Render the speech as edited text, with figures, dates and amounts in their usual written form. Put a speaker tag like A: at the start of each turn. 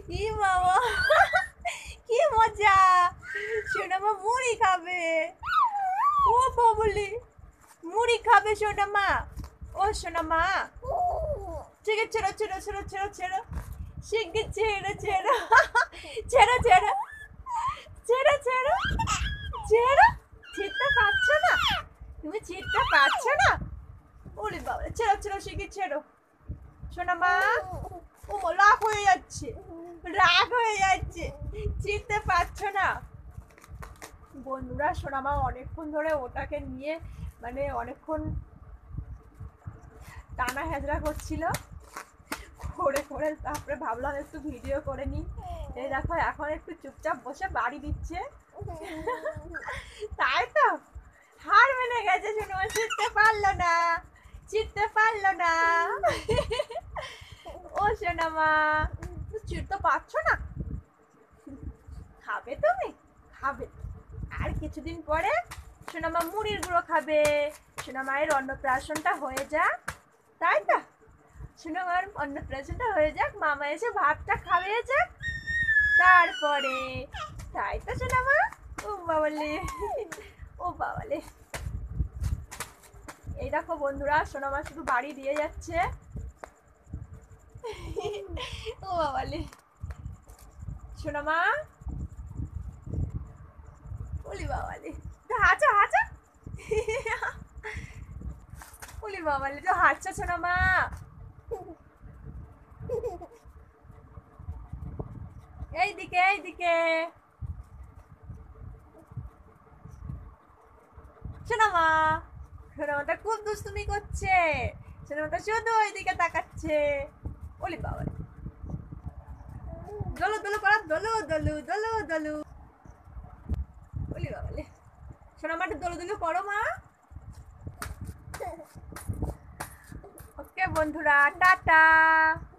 A: ই বাবা, কি মজা! সোনামা মুড়ি খাবে। ও বাবুলি, মুড়ি খাবে সোনামা। ও সোনামা, ঠিক আছে, ছেড়ো ছেড়ো ছেড়ো ছেড়ো ছেড়ো, শিগগির ছেড়ো ছেড়ো ছেড়ো ছেড়ো ছেড়ো ছেড়ো ছেড়ো। ছিটতে পারছো না, তুমি ছিটতে পারছো না। ওরে বাবা, ছেড়ো ছেড়ো, শিগগির ছেড়ো সোনামা। ও রাগ হয়ে যাচ্ছে, রাগ হয়ে যাচ্ছে, চিনতে পারছো না। বন্ধুরা, সোনামা অনেকক্ষণ ধরে ওটাকে নিয়ে মানে অনেকক্ষণ টানা হেজরা করছিল, করে করে তারপরে ভাবলাম একটু ভিডিও করে নিই। এই দেখো এখন একটু চুপচাপ বসে বাড়ি দিচ্ছে। তাই তো, হার মেনে গেছে সোনামা, চিনতে পারলো না, চিনতে পারলো না। ও সোনামা, চিনতে পারছো না। খাবে তুমি, খাবে। আর কিছুদিন পরে সোনামা মুড়ির গুঁড়ো খাবে। সোনামায়ের অন্নপ্রাশনটা হয়ে যাক, তাই তো, সোনামার অন্নপ্রাশনটা হয়ে যাক, মামা এসে ভাতটা খাইয়ে যাক, তারপরে। তাই তো সোনামা? ও বাবালে, ও বাবালে। এই দেখো বন্ধুরা, সোনামা শুধু বাড়ি দিয়ে যাচ্ছে। ও বাবালে, সোনামা, ওলি বাবালে, হাঁচা হাঁচা। ওলি বাবালে, তো হাঁটছো সোনামা। এইদিকে এইদিকে সোনামা, সোনামাটা খুব দুষ্টুমি করছে। সোনামাটা শুধু ওইদিকে তাকাচ্ছে। ওলি বাবা, দোলো দোলো করা, দোলো দোলু দোলো দোলু। ওলি বাবালে, সোনামাটা দোলো দোলো করো মা। ওকে বন্ধুরা, টাটা।